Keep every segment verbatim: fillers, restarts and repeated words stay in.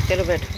चलो बैठो।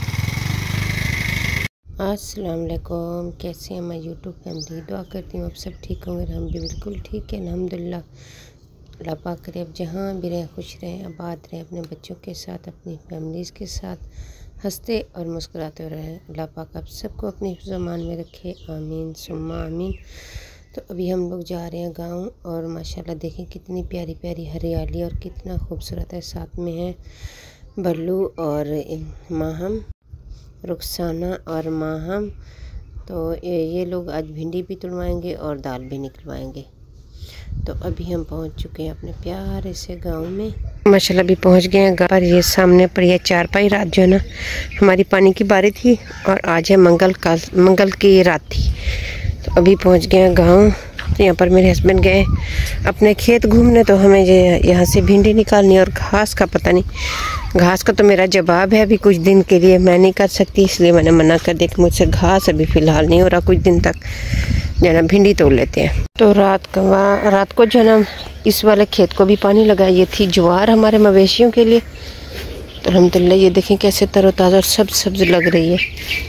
अस्सलाम वालेकुम, कैसे हैं मैं यूट्यूब फैमिली। दुआ करती हूँ आप सब ठीक होंगे, हम भी बिल्कुल ठीक है अल्हम्दुलिल्लाह। अल्लाह पाक करे अब जहाँ भी रहें खुश रहें, आबाद रहें, अपने बच्चों के साथ, अपनी फैमिलीज़ के साथ हंसते और मुस्कुराते रहें। अल्लाह पाक आप सबको अपनी ज़मान में रखे, आमीन सुम्मा आमीन। तो अभी हम लोग जा रहे हैं गांव और माशाल्लाह देखें कितनी प्यारी प्यारी हरियाली और कितना खूबसूरत है। साथ में है बल्लू और माहम, रुखसाना और माहम। तो ये ये लोग आज भिंडी भी तुड़वाएंगे और दाल भी निकलवाएंगे। तो अभी हम पहुंच चुके हैं अपने प्यारे से गांव में। माशाल्लाह भी पहुंच गए हैं गाँव पर। ये सामने पर यह चारपाई रात जो है ना हमारी पानी की बारी थी और आज है मंगल का मंगल की रात थी। तो अभी पहुंच गए हैं गाँव। तो यहाँ पर मेरे हस्बैंड गए अपने खेत घूमने, तो हमें यहाँ से भिंडी निकालनी और घास का पता नहीं। घास का तो मेरा जवाब है अभी कुछ दिन के लिए मैं नहीं कर सकती, इसलिए मैंने मना कर दिया कि मुझसे घास अभी फ़िलहाल नहीं हो रहा, कुछ दिन तक जो ना भिंडी तोड़ लेते हैं। तो रात का रात को जो ना इस वाले खेत को भी पानी लगा। ये थी ज्वार हमारे मवेशियों के लिए। तो अल्हम्दुलिल्लाह ये देखें कैसे तरोताज़ा और सब सब्ज लग रही है।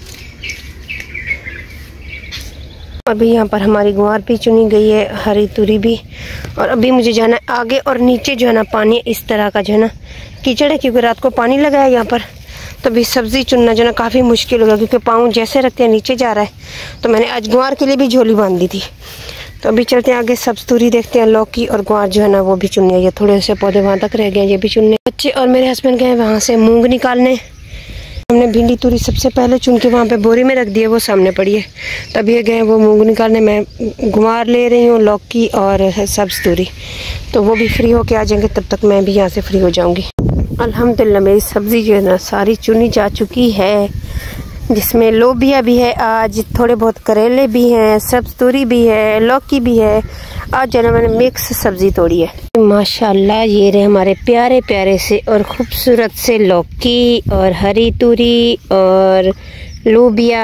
अभी यहाँ पर हमारी गुआर भी चुनी गई है, हरी तुरी भी। और अभी मुझे जाना है आगे और नीचे जो है ना पानी इस तरह का जो है ना कीचड़ है, क्योंकि रात को पानी लगा है यहाँ पर। तो अभी सब्ज़ी चुनना जो है ना काफ़ी मुश्किल होगा, क्योंकि पाँव जैसे रखते हैं नीचे जा रहा है। तो मैंने आज गुआर के लिए भी झोली बांध दी थी। तो अभी चलते हैं आगे, सब्ज़ तुरी देखते हैं, लौकी और गुआर जो है ना वो भी चुननी है। ये थोड़े से पौधे वहाँ तक रह गए, ये भी चुनने। बच्चे और मेरे हस्बैंड गए वहाँ से मूँग निकालने। हमने भिंडी तुरी सबसे पहले चुन के वहाँ पे बोरी में रख दी है, वो सामने पड़ी है। तब ये गए वो मूंग निकालने, मैं गुआर ले रही हूँ, लौकी और सब्ज़ तुरी। तो वो भी फ्री होके आ जाएंगे, तब तक मैं भी यहाँ से फ्री हो जाऊँगी। अल्हम्दुलिल्लाह मेरी सब्ज़ी जो है ना सारी चुनी जा चुकी है, जिसमें लोबिया भी है, आज थोड़े बहुत करेले भी हैं, सब्ज़ तुरी भी है, लौकी भी है। आज जो है मैंने मिक्स सब्ज़ी तोड़ी है। माशाल्लाह ये रहे हमारे प्यारे प्यारे से और ख़ूबसूरत से लौकी और हरी तुरी और लोबिया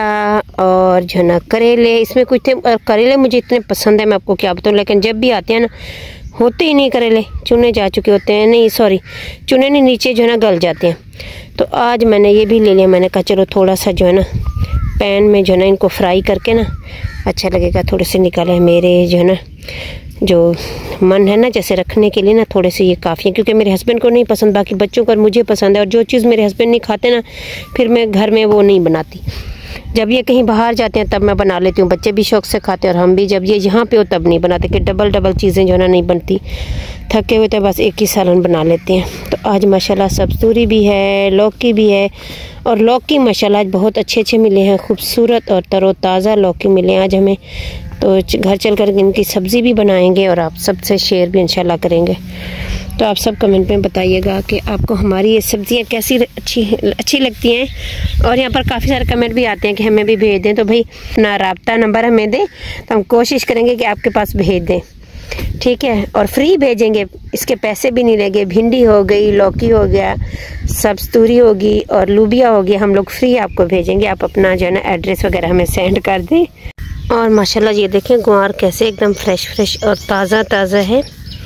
और जो है ना करेले। इसमें कुछ थे, और करेले मुझे इतने पसंद है मैं आपको क्या बताऊँ, लेकिन जब भी आते हैं ना होते ही नहीं करेले, चुने जा चुके होते हैं। नहीं सॉरी चुने नहीं, नीचे जो है ना गल जाते हैं। तो आज मैंने ये भी ले लिया। मैंने कहा चलो थोड़ा सा जो है ना पैन में जो है ना इनको फ्राई करके ना अच्छा लगेगा। थोड़े से निकाले मेरे जो है ना जो मन है ना जैसे रखने के लिए ना, थोड़े से ये काफ़ी है, क्योंकि मेरे हस्बैंड को नहीं पसंद, बाकी बच्चों को और मुझे पसंद है। और जो चीज़ मेरे हस्बैंड नहीं खाते ना फिर मैं घर में वो नहीं बनाती। जब ये कहीं बाहर जाते हैं तब मैं बना लेती हूँ, बच्चे भी शौक से खाते हैं और हम भी। जब ये यहाँ पे हो तब नहीं बनाते, कि डबल डबल चीज़ें जो है ना नहीं बनती। थके हुए तो बस एक ही सालन बना लेते हैं। तो आज माशाल्लाह सब्ज़ तुरी भी है, लौकी भी है। और लौकी माशाल्लाह आज बहुत अच्छे अच्छे मिले हैं, खूबसूरत और तरोताज़ा लौकी मिले हैं आज हमें। तो घर चल कर इनकी सब्ज़ी भी बनाएंगे और आप सबसे शेयर भी इंशाल्लाह करेंगे। तो आप सब कमेंट में बताइएगा कि आपको हमारी ये सब्ज़ियाँ कैसी अच्छी अच्छी लगती हैं। और यहाँ पर काफ़ी सारे कमेंट भी आते हैं कि हमें भी भेज दें, तो भाई अपना राब्ता नंबर हमें दें, तो हम कोशिश करेंगे कि आपके पास भेज दें, ठीक है। और फ्री भेजेंगे, इसके पैसे भी नहीं लगेंगे। भिंडी हो गई, लौकी हो गया, सब्ज़ तुरी होगी और लूबिया हो गया, हम लोग फ्री आपको भेजेंगे। आप अपना जो है ना एड्रेस वगैरह हमें सेंड कर दें। और माशाल्लाह ये देखें गुआर कैसे एकदम फ्रेश फ्रेश और ताज़ा ताज़ा है।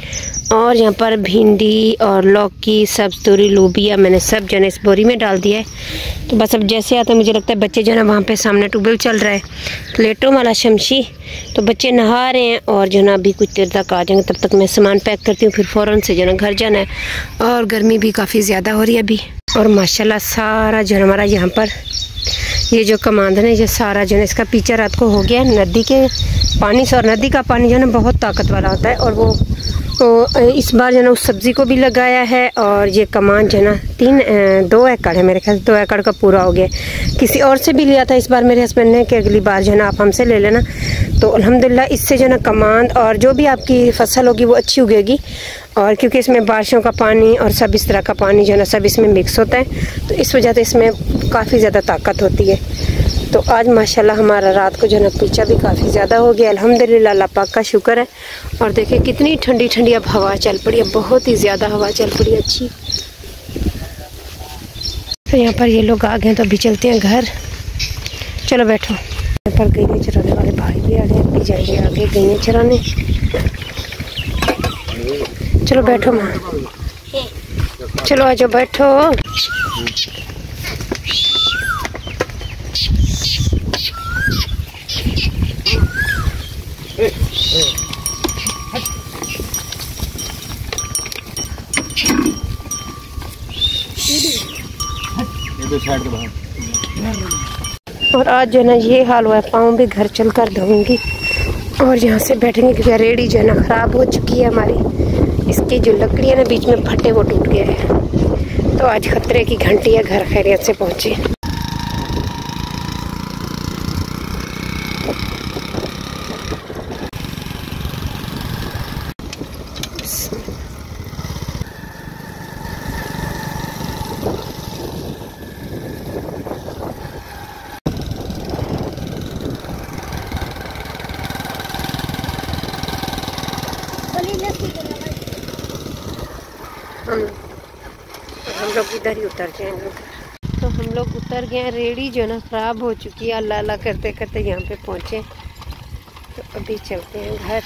और यहाँ पर भिंडी और लौकी, सब्ज़ तुरी, लोबिया मैंने सब जो है इस बोरी में डाल दिया है। तो बस अब जैसे आते हैं, मुझे लगता है बच्चे जो है ना वहाँ पे सामने ट्यूबवेल चल रहा है, प्लेटों वाला शमशी, तो बच्चे नहा रहे हैं और जो ना अभी कुछ देर तक आ जाएंगे। तब तक मैं सामान पैक करती हूँ, फिर फ़ौरन से जो ना घर जाना है। और गर्मी भी काफ़ी ज़्यादा हो रही है अभी। और माशाल्लाह सारा जो हमारा यहाँ पर ये जो कमांधन है, ये सारा जो है इसका पीछा रात को हो गया नदी के पानी से। और नदी का पानी जो है ना बहुत ताकत वाला होता है। और वो तो इस बार जो है ना उस सब्ज़ी को भी लगाया है। और ये कमान जो है ना तीन दो एकड़ है, मेरे ख्याल से दो एकड़ का पूरा हो गया। किसी और से भी लिया था इस बार मेरे हस्बैंड ने कि अगली बार जो है ना आप हमसे ले लेना। तो अल्हम्दुलिल्लाह इससे जो है ना कमान और जो भी आपकी फसल होगी वो अच्छी उगेगी। और क्योंकि इसमें बारिशों का पानी और सब इस तरह का पानी जो है ना सब इसमें मिक्स होता है, तो इस वजह से इसमें काफ़ी ज़्यादा ताकत होती है। तो आज माशाल्लाह हमारा रात को जो है ना पीछा भी काफ़ी ज़्यादा हो गया। अल्हम्दुलिल्लाह अल्लाह पाक का शुक्र है। और देखिए कितनी ठंडी ठंडी अब हवा चल पड़ी है, बहुत ही ज़्यादा हवा चल पड़ी है अच्छी। तो यहाँ पर ये लोग आ गए, तो अभी चलते हैं घर। चलो बैठो। यहाँ पर गईने चराने वाले भाई भी आ गए, अभी जाएंगे आगे गईने चराने। चलो बैठो माँ, चलो आ जाओ बैठो। और आज जो है ना ये हाल हुआ है, पाँव भी घर चल कर धोऊंगी और यहाँ से बैठेंगे क्योंकि रेडी जो है ना ख़राब हो चुकी है हमारी। इसकी जो लकड़ी है ना बीच में फटे वो टूट गए हैं। तो आज खतरे की घंटी है, घर खैरियत से पहुँचे। हम हम लोग इधर ही उतर जाएंगे। तो हम लोग उतर गए। रेडी जो है ना ख़राब हो चुकी है, अल्लाह अल्लाह करते करते यहाँ पे पहुँचे। तो अभी चलते हैं घर।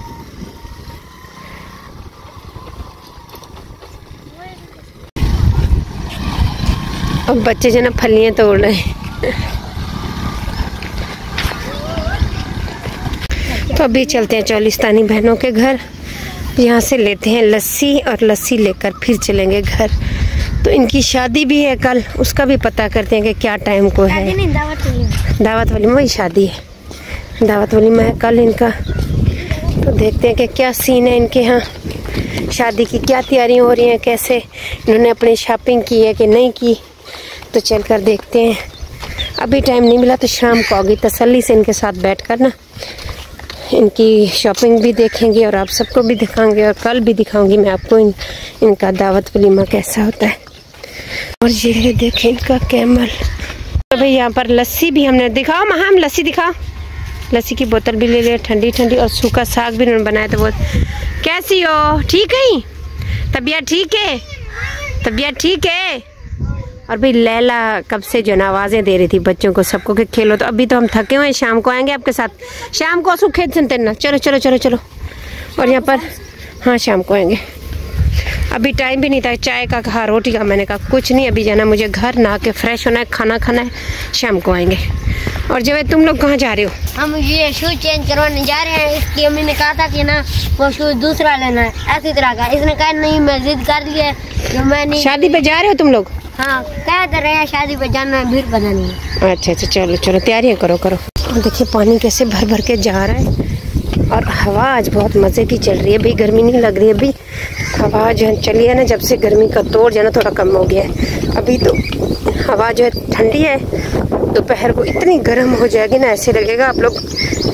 अब बच्चे जो ना फलियाँ तोड़ रहे हैं। तो अभी चलते हैं चौलिस्तानी बहनों के घर। यहाँ से लेते हैं लस्सी और लस्सी लेकर फिर चलेंगे घर। तो इनकी शादी भी है कल, उसका भी पता करते हैं कि क्या टाइम को है। नहीं, दावत वलीमा। दावत वलीमा वही शादी है, दावत वलीमा है कल इनका। तो देखते हैं कि क्या सीन है इनके यहाँ, शादी की क्या तैयारियाँ हो रही हैं, कैसे इन्होंने अपनी शॉपिंग की है कि नहीं की। तो चल कर देखते हैं। अभी टाइम नहीं मिला तो शाम को आगे तसल्ली से इनके साथ बैठ कर ना इनकी शॉपिंग भी देखेंगे और आप सबको भी दिखाएंगे। और कल भी दिखाऊंगी मैं आपको इन, इनका दावत वलीमा कैसा होता है। और ये देखें इनका कैमल। तो भाई यहाँ पर लस्सी भी हमने दिखाओ, महाम लस्सी दिखाओ। लस्सी की बोतल भी ले लिया ठंडी ठंडी, और सूखा साग भी उन्होंने बनाया। तो वो कैसी हो, ठीक है? तबीयत ठीक है? तबीयत ठीक है? और भाई लैला कब से जो आवाज़ें दे रही थी बच्चों को सबको कि खेलो। तो अभी तो हम थके हुए हैं, शाम को आएंगे आपके साथ। शाम को खेत सुनते ना, चलो चलो चलो चलो। और यहाँ पर हाँ शाम को आएंगे। अभी टाइम भी नहीं था, चाय का कहा, रोटी का। मैंने कहा कुछ नहीं, अभी जाना मुझे घर, नहा के फ्रेश होना है, खाना खाना है, शाम को आएंगे। और जब तुम लोग कहाँ जा रहे हो? हम ये शूज चेंज करवाने जा रहे हैं। इसकी अम्मी ने कहा था कि ना वो शूज दूसरा लेना है ऐसी तरह का। इसने कहा नहीं, मैं जिद कर ली है जो मैं नहीं। शादी पे जा रहे हो तुम लोग? हाँ कह तो रहे हैं शादी पे जाना है, भीड़ बनानी है। अच्छा अच्छा चलो चलो तैयारियाँ करो करो। और देखिए पानी कैसे भर भर के जा रहा है। और हवा आज बहुत मज़े की चल रही है भाई, गर्मी नहीं लग रही है अभी। हवा जो है चली है ना, जब से गर्मी का तोड़ जो है ना थोड़ा कम हो गया है। अभी तो हवा जो है ठंडी है, दोपहर को इतनी गर्म हो जाएगी ना, ऐसे लगेगा आप लोग,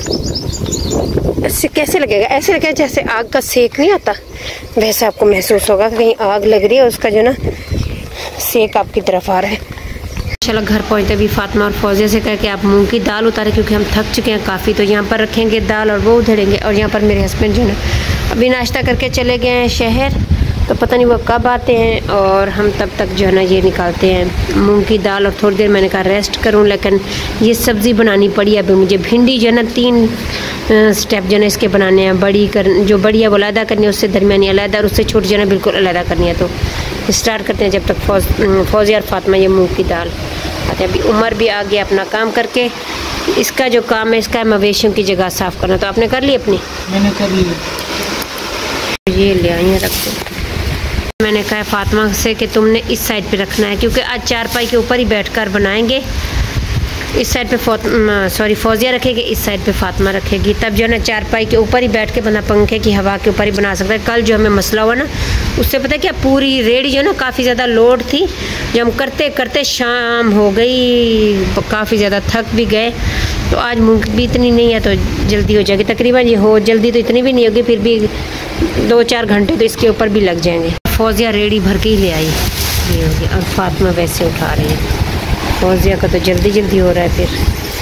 ऐसे कैसे लगेगा, ऐसे लगेगा जैसे आग का सेक नहीं आता, वैसे आपको महसूस होगा कहीं आग लग रही है, उसका जो ना सेक आपकी तरफ आ रहा है। चलो घर पहुँचते भी फातिमा और फौजिया से कह के आप मूंग की दाल उतारे क्योंकि हम थक चुके हैं काफ़ी। तो यहाँ पर रखेंगे दाल और वो उधेड़ेंगे। और यहाँ पर मेरे हस्बैंड जो है ना अभी नाश्ता करके चले गए हैं शहर, तो पता नहीं वो कब आते हैं। और हम तब तक जो है ना ये निकालते हैं मूंग की दाल। और थोड़ी देर मैंने कहा रेस्ट करूं, लेकिन ये सब्ज़ी बनानी पड़ी अभी मुझे। भिंडी जो है ना तीन स्टेप जो है ना इसके बनाने हैं। बड़ी कर जो बड़ी है वो अलहदा करनी है, उससे दरमियानी अलहदा, और उससे छोटी जो है ना बिल्कुल अलहदा करनी है। तो स्टार्ट करते हैं जब तक फौज फौजिया और फातिमा ये मूंग की दाल आते हैं। अभी उमर भी आ गया अपना काम करके। इसका जो काम है इसका है मवेशियों की जगह साफ़ करना। तो आपने कर ली अपनी? मैंने कर ली। ये ले आई रखते। मैंने कहा फातिमा से कि तुमने इस साइड पे रखना है क्योंकि आज चारपाई के ऊपर ही बैठकर बनाएंगे। इस साइड पे सॉरी फौजिया रखेगी, इस साइड पे फातिमा रखेगी। तब जो है ना चारपाई के ऊपर ही बैठ के बंदा पंखे की हवा के ऊपर ही बना सकता है। कल जो हमें मसला हुआ ना, उससे पता है क्या, पूरी रेडी जो है ना काफ़ी ज़्यादा लोड थी, जो हम करते करते शाम हो गई, काफ़ी ज़्यादा थक भी गए। तो आज मूंग भी इतनी नहीं है तो जल्दी हो जाएगी तकरीबन। ये हो जल्दी तो इतनी भी नहीं होगी, फिर भी दो चार घंटे तो इसके ऊपर भी लग जाएंगे। फौजिया रेडी भर के ही ले आई ये होगी, और फातिमा वैसे उठा रही है। फौजिया का तो जल्दी जल्दी हो रहा है फिर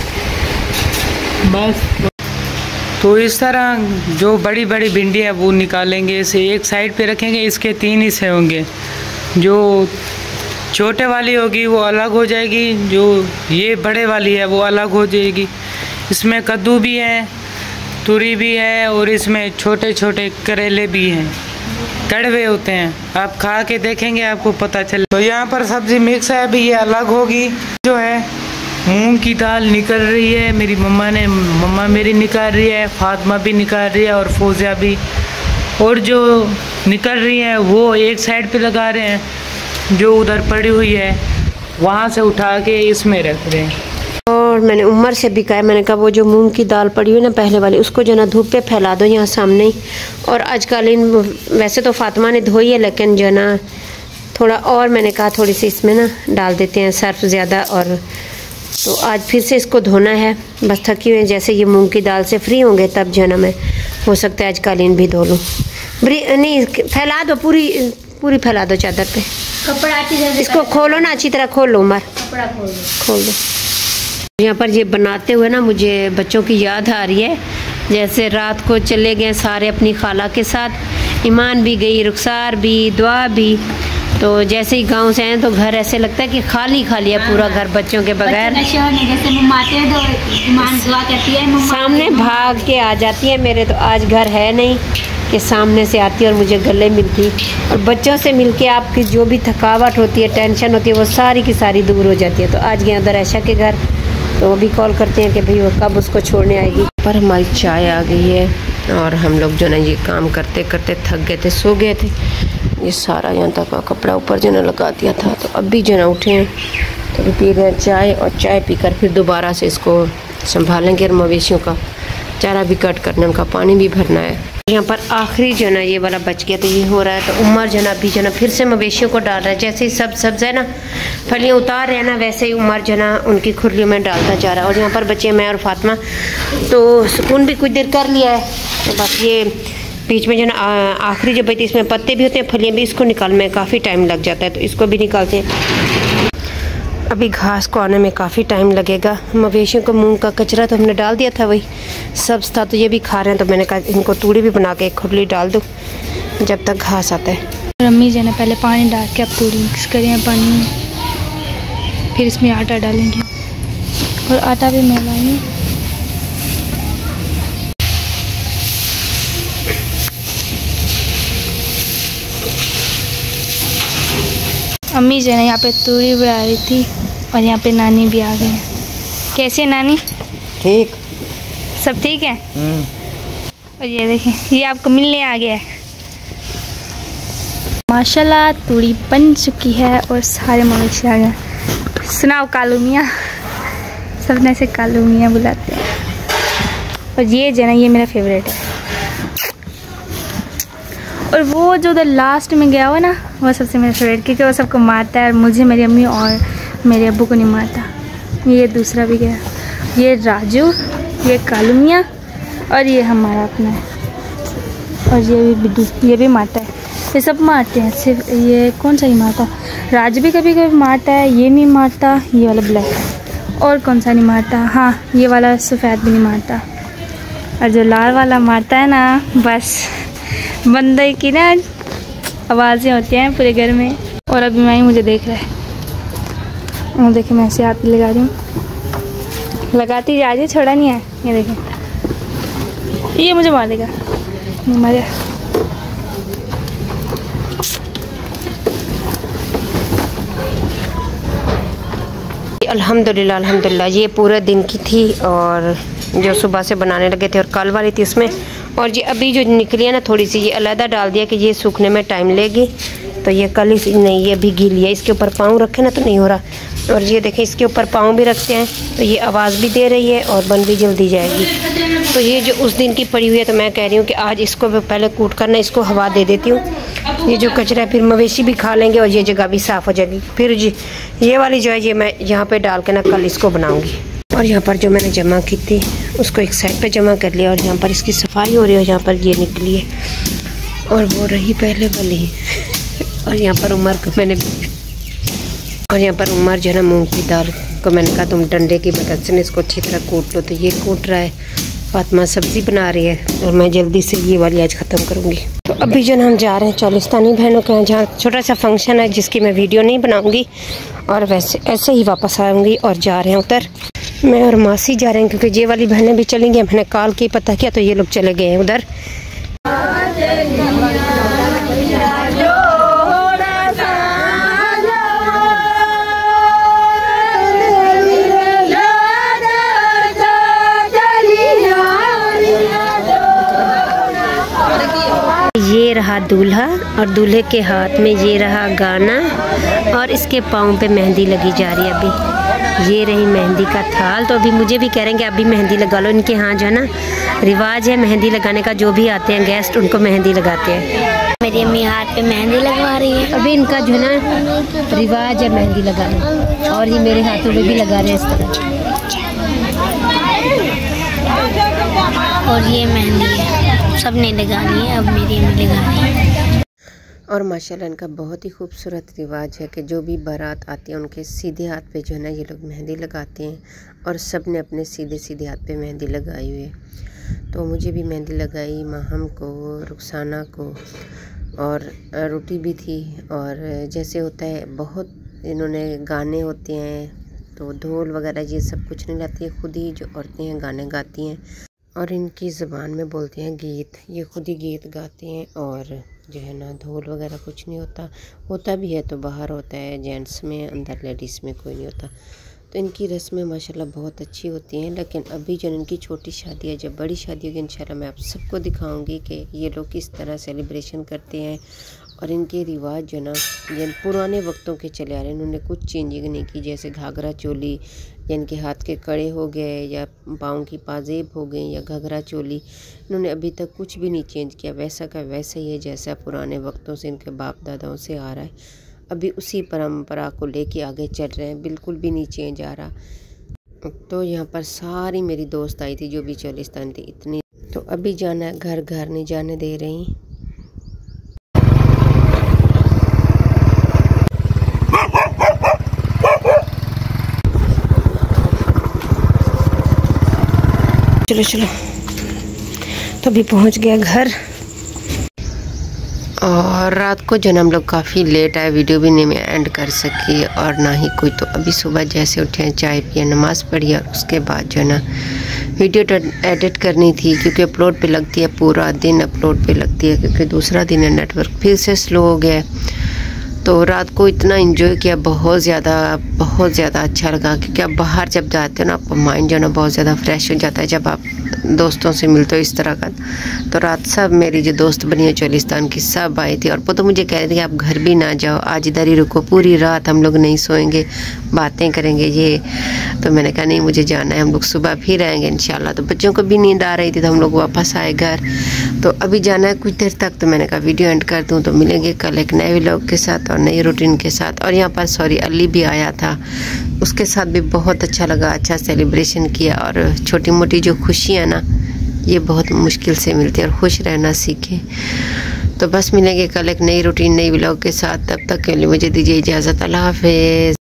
बस। तो इस तरह जो बड़ी बड़ी भिंडी है वो निकालेंगे, इसे एक साइड पे रखेंगे। इसके तीन हिस्से होंगे, जो छोटे वाली होगी वो अलग हो जाएगी, जो ये बड़े वाली है वो अलग हो जाएगी। इसमें कद्दू भी है, तुरी भी है, और इसमें छोटे छोटे करेले भी हैं। कड़वे होते हैं। आप खा के देखेंगे आपको पता चले। तो यहाँ पर सब्जी मिक्स है, अभी ये अलग होगी। जो है मूंग की दाल निकल रही है, मेरी मम्मा ने मम्मा मेरी निकाल रही है, फातिमा भी निकाल रही है और फौजिया भी। और जो निकल रही है वो एक साइड पे लगा रहे हैं, जो उधर पड़ी हुई है वहाँ से उठा के इसमें रख रहे हैं। और मैंने उमर से भी कहा, मैंने कहा वो जो मूंग की दाल पड़ी हुई ना पहले वाली, उसको जो ना धूप पे फैला दो यहाँ सामने ही। और आजकल इन वैसे तो फातिमा ने धोई है, लेकिन जो ना थोड़ा और मैंने कहा थोड़ी सी इसमें ना डाल देते हैं सर्फ ज़्यादा। और तो आज फिर से इसको धोना है, बस थकी हुई। जैसे ये मूंग की दाल से फ्री होंगे तब जो ना मैं हो सकता है आज कालीन भी धो लूँ। नहीं फैला दो, पूरी पूरी फैला दो चादर पे। कपड़ा अच्छी तरह इसको खोलो ना, अच्छी तरह खोल लो उमर, कपड़ा खोल दो खोल दो। यहाँ पर ये बनाते हुए ना मुझे बच्चों की याद आ रही है। जैसे रात को चले गए सारे अपनी खाला के साथ, ईमान भी गई, रुखसार भी, दुआ भी। तो जैसे ही गांव से आए तो घर ऐसे लगता है कि खाली खाली है पूरा घर बच्चों के बगैर। सामने भाग के आ जाती है मेरे, तो आज घर है नहीं कि सामने से आती है और मुझे गले मिलती। और बच्चों से मिलके आपकी जो भी थकावट होती है, टेंशन होती है, वो सारी की सारी दूर हो जाती है। तो आज गए उधर ऐशा के घर, तो वो भी कॉल करते हैं कि भाई वो कब उसको छोड़ने आएगी। पर हमारी चाय आ गई है और हम लोग जो ना ये काम करते करते थक गए थे, सो गए थे। ये सारा यहाँ तक का कपड़ा ऊपर जो ना लगा दिया था, तो अब भी जो ना उठे हैं तो अभी पी रहे हैं चाय। और चाय पीकर फिर दोबारा से इसको संभालेंगे और मवेशियों का चारा भी कट करना, उनका पानी भी भरना है। यहाँ पर आखिरी जो ना ये वाला बच गया, तो ये हो रहा है। तो उमर जो ना अभी जो ना फिर से मवेशियों को डाल रहा है। जैसे ही सब सब्ज है ना फलियाँ उतार रहे हैं ना, वैसे ही उमर जो ना उनकी खुरलियों में डालता जा रहा है। और यहाँ पर बच्चे मैं और फातिमा, तो सुकून भी कुछ देर कर लिया है। तो बस ये बीच में जो ना आखिरी जो बची इसमें पत्ते भी होते हैं, फलियाँ भी, इसको निकालने में काफ़ी टाइम लग जाता है, तो इसको भी निकालते हैं। अभी घास को आने में काफ़ी टाइम लगेगा। मवेशियों को मूंग का कचरा तो हमने डाल दिया था, वही सब्ज़ था, तो ये भी खा रहे हैं। तो मैंने कहा इनको तूड़ी भी बना के एक खुरली डाल दूँ जब तक घास आता है। अम्मी जी ने पहले पानी डाल के अब तूड़ी मिक्स करें पानी में, फिर इसमें आटा डालेंगे और आटा भी मिलाएंगे। अम्मी जी ने यहाँ पे तूड़ी बना रही थी और यहाँ पे नानी भी आ गई है। कैसे है नानी? ठीक, सब ठीक है। और ये देखें, ये आपको मिलने आ गया है। माशाल्लाह तूड़ी बन चुकी है और सारे मवेशी आ गए। सुनाओ कालू मियाँ, सबने से कालू मियाँ बुलाते हैं। और ये जो ना ये मेरा फेवरेट है। और वो जो उधर लास्ट में गया हुआ ना, वो सबसे मेरा फेवरेट, क्योंकि वो सबको मारता है और मुझे, मेरी अम्मी और मेरे अब्बू को नहीं मारता। ये दूसरा भी गया, ये राजू, ये कालू मियाँ और ये हमारा अपना है। और ये भी बिड्डू, ये भी मारता है। ये सब मारते हैं, सिर्फ ये कौन सा नहीं मारता। राजू भी कभी कभी मारता है, ये नहीं मारता, ये वाला ब्लैक। और कौन सा नहीं मारता, हाँ ये वाला सफ़ेद भी नहीं मारता। और जो लाल वाला मारता है ना, बस बंदे की ना आवाज़ें होती हैं पूरे घर में। और अभी मैं ही मुझे देख रहा है, वो देखिए मैं ऐसे हाथ लगा रही हूँ, लगाती जा रही, छोड़ा नहीं है। ये देखें, ये मुझे मार देगा, नहीं मारे। अल्हम्दुलिल्लाह अल्हम्दुलिल्लाह ये पूरे दिन की थी, और जो सुबह से बनाने लगे थे, और कल वाली थी उसमें। और ये अभी जो निकली है ना थोड़ी सी, ये अलहदा डाल दिया कि ये सूखने में टाइम लेगी। तो ये कल ही नहीं, ये भी गीली है, इसके ऊपर पाँव रखे ना तो नहीं हो रहा। और ये देखें इसके ऊपर पाँव भी रखते हैं, तो ये आवाज़ भी दे रही है और बन भी जल्दी जाएगी। तो ये जो उस दिन की पड़ी हुई है, तो मैं कह रही हूँ कि आज इसको पहले कूट करना, इसको हवा दे देती हूँ। ये जो कचरा है फिर मवेशी भी खा लेंगे और ये जगह भी साफ़ हो जाएगी। फिर जी ये वाली जो है ये मैं यहाँ पर डाल के ना कल इसको बनाऊँगी। और यहाँ पर जो मैंने जमा की थी उसको एक साइड पे जमा कर लिया, और यहाँ पर इसकी सफाई हो रही है। यहाँ पर ये निकली है और वो रही पहले वाली। और यहाँ पर उमर को मैंने और यहाँ पर उमर जो है ना मूंग की दाल को मैंने कहा तुम डंडे की मदद से इसको अच्छी तरह कूट लो, तो ये कूट रहा है। फातिमा सब्ज़ी बना रही है और मैं जल्दी से ये वाली आज ख़त्म करूँगी। तो अभी जो हम जा रहे हैं चालिस्तानी बहनों के यहाँ, जहाँ छोटा सा फंक्शन है जिसकी मैं वीडियो नहीं बनाऊँगी, और वैसे ऐसे ही वापस आऊँगी। और जा रहे हैं उधर, मैं और मासी जा रहे हैं, क्योंकि ये वाली बहनें भी चलेंगी। मैंने कॉल की पता किया तो ये लोग चले गए हैं उधर। रहा दूल्हा और दूल्हे के हाथ में ये रहा गाना और इसके पाँव पे मेहंदी लगी जा रही है। अभी ये रही मेहंदी का थाल। तो अभी मुझे भी कह रहे हैं कि अभी मेहंदी लगा लो। इनके यहाँ जो है ना रिवाज है मेहंदी लगाने का, जो भी आते हैं गेस्ट उनको मेहंदी लगाते हैं। मेरी अम्मी हाथ पे मेहंदी लगवा रही है। अभी इनका जो है ना रिवाज है मेहंदी लगाना, और ये मेरे हाथों में भी लगा रहे हैं इस तरह। और ये मेहंदी है, सबने लगानी है, अब मेरी अम्मी लगा रही है। और माशाल्लाह इनका बहुत ही खूबसूरत रिवाज है कि जो भी बारात आती है उनके सीधे हाथ पे जो है ना ये लोग मेहंदी लगाते हैं, और सब ने अपने सीधे सीधे हाथ पे मेहंदी लगाई हुई है। तो मुझे भी मेहंदी लगाई, माहम को, रुखसाना को, और रोटी भी थी। और जैसे होता है बहुत इन्होंने गाने होते हैं तो ढोल वगैरह ये सब कुछ नहीं लाती है, खुद ही जो औरतें हैं गाने गाती हैं और इनकी ज़बान में बोलते हैं गीत। ये खुद ही गीत गाते हैं और जो है ना ढोल वगैरह कुछ नहीं होता, होता भी है तो बाहर होता है जेंट्स में, अंदर लेडीज़ में कोई नहीं होता। तो इनकी रस्में माशाल्लाह बहुत अच्छी होती हैं। लेकिन अभी जो इनकी छोटी शादी है, जब बड़ी शादी होगी इंशाल्लाह मैं आप सबको दिखाऊंगी कि ये लोग किस तरह सेलिब्रेशन करते हैं। और इनके रिवाज जो ना जिन पुराने वक्तों के चले आ रहे हैं, इन्होंने कुछ चेंजिंग नहीं की। जैसे घाघरा चोली या इनके हाथ के कड़े हो गए या पाँव की पाजेब हो गई या घाघरा चोली, इन्होंने अभी तक कुछ भी नहीं चेंज किया। वैसा का वैसा ही है जैसा पुराने वक्तों से इनके बाप दादाओं से आ रहा है। अभी उसी परंपरा को लेके आगे चल रहे हैं, बिल्कुल भी नहीं चेंज आ रहा। तो यहाँ पर सारी मेरी दोस्त आई थी जो भी चोलिस्तान थी इतनी। तो अभी जाना है घर, घर नहीं जाने दे रही। चलो चलो, तो अभी पहुँच गया घर। और रात को जो है हम लोग काफ़ी लेट आए, वीडियो भी नहीं मैं एंड कर सकी और ना ही कोई। तो अभी सुबह जैसे उठे हैं, चाय पिया, नमाज़ पढ़ी और उसके बाद जो है ना वीडियो एडिट करनी थी, क्योंकि अपलोड पे लगती है पूरा दिन, अपलोड पे लगती है क्योंकि दूसरा दिन है नेटवर्क फिर से स्लो हो गया। तो रात को इतना एंजॉय किया, बहुत ज़्यादा बहुत ज़्यादा अच्छा लगा। क्योंकि आप बाहर जब जाते हो ना, आपका माइंड जो है ना बहुत ज़्यादा फ्रेश हो जाता है जब आप दोस्तों से मिलते हो इस तरह का। तो रात सब मेरी जो दोस्त बनी है चोलिस्तान की सब आई थी, और वो तो मुझे कह रही थी आप घर भी ना जाओ, आज इधर ही रुको, पूरी रात हम लोग नहीं सोएंगे, बातें करेंगे ये। तो मैंने कहा नहीं मुझे जाना है, हम लोग सुबह फिर आएंगे इंशाल्लाह। तो बच्चों को भी नींद आ रही थी तो हम लोग वापस आए घर। तो अभी जाना है कुछ देर तक। तो मैंने कहा वीडियो एंड कर दूँ, तो मिलेंगे कल एक नए व्लॉग के साथ और नई रूटीन के साथ। और यहाँ पर सॉरी अली भी आया था, उसके साथ भी बहुत अच्छा लगा, अच्छा सेलिब्रेशन किया। और छोटी मोटी जो खुशियाँ ना ये बहुत मुश्किल से मिलती है, और खुश रहना सीखें। तो बस मिलेंगे कल एक नई रूटीन नई व्लॉग के साथ। तब तक के लिए मुझे दीजिए इजाज़त। अल्लाह हाफ़िज़।